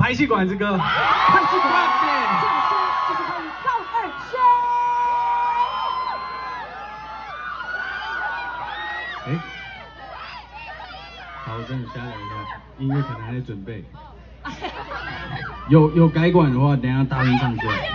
排气管之歌， 排气管，掌声，就是欢迎高尔宣。 哎，好，我跟你瞎聊一下，音乐可能还在准备。有改管的话，等一下大声唱出来。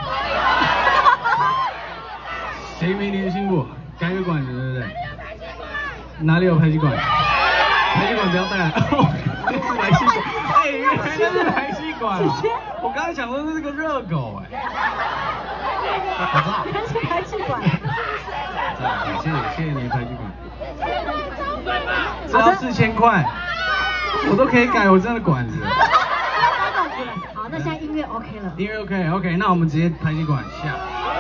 谁没年轻过？改个管子，对不对？哪里有排气管？排气管不要带来。这是排气管，哎，原来这是排气管。我刚才想说这是个热狗，哎。我知道。 原来是排气管。 谢谢你排气管。只要4000块，我都可以改我这样的管子。 好，那现在音乐 OK 了。 音乐 OK， 那我们直接排气管下。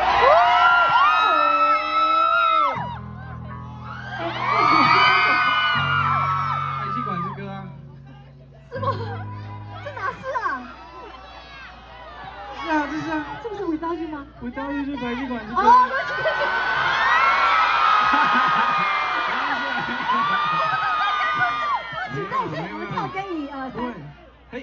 排气管之歌啊。 是吗？这哪是啊？ 是啊，这是啊。 这不是Without You吗 ？Without You是排气管之歌。 哦，我们跳跟1、2、3。 嘿。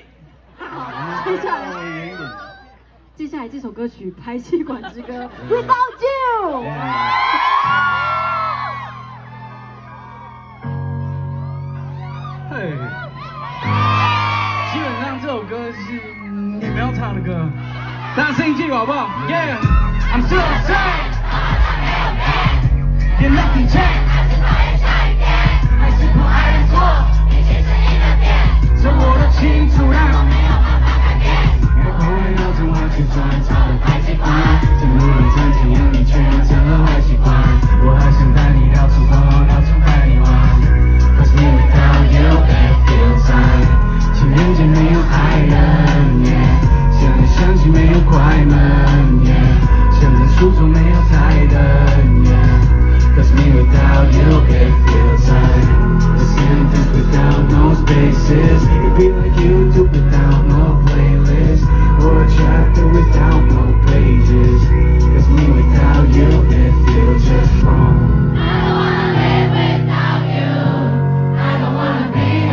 接下来这首歌曲《排气管之歌》Without You。 嘿，基本上这首歌是你们要唱的歌，大家声音记住好不好 ？Yeah, I'm still the same, yeah nothing changed， 还是不爱认错，这我都清楚啦。后来要怎么去转操的排气管，这路人曾经有你却用这坏习惯，我还想带你到处跑，到处带你玩。Cause me without you it feels like 情人节没有爱人 ，yeah 想你相机没有快门 ，yeah 想在书中没有台灯 ，yeah Cause me without you it feels like the sentence without no spaces. It'd be like YouTube without no playlist, or a chapter without no pages. Cause me without you it feels just wrong. I don't wanna live without you. I don't wanna be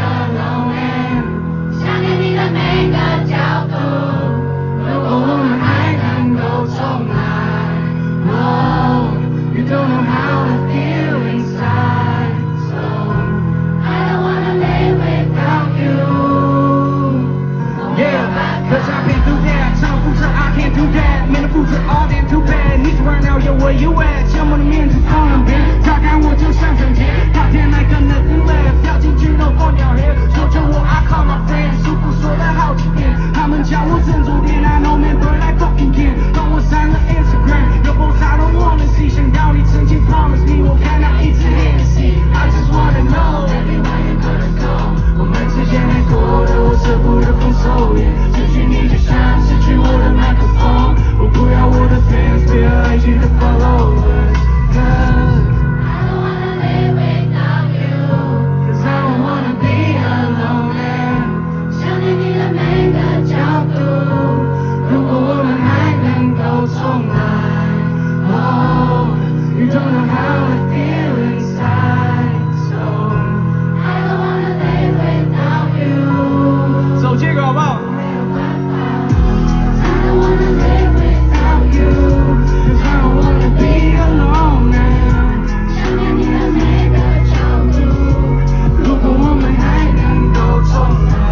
alone. 想念你的每个角度，如果我们还能够重来 ，Oh, you don't know how I feel inside. So I don't wanna live without you. Yeah, cause I've been through that. 唱不成 I can't do that. 没能负责 all damn too bad. 你就 right now, yeah, where you at? 沉默的面子放两边，擦干我就像整洁。怕天来个 nothing left， 掉进去 no 放掉 hair。说着我 I call my friends， 舒服说了好几遍，他们叫我珍珠点 I know man but I fucking can't。当我删了 Instagram， 有 post I don't wanna see， 想要你曾经 promise me， 我看到一直 Hennessy。I just wanna know everywhere you gonna go， 我们之间太多的我舍不得放手耶，失去你就像失去我的麦克风，我不要我的 fans， 不要IG的 followers。Cause I don't wanna live without you. Cause I don't wanna be alone. 想念你的每个角度，如果我们还能够重来 ，Oh, you don't know how I feel inside. So I don't wanna live without you. 走这个好不好？没有办法 Cause I don't wanna live without you. Cause I don't wanna be alone. 想念你的每个角度，如果我们还能够重来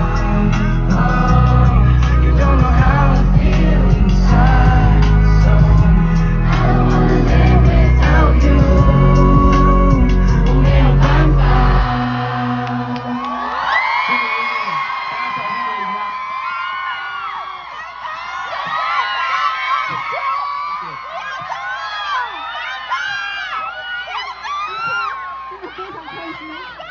，Oh, you don't know how I feel inside. So I don't wanna live without you. 我没有办法。大家小心回家。 真的非常开心。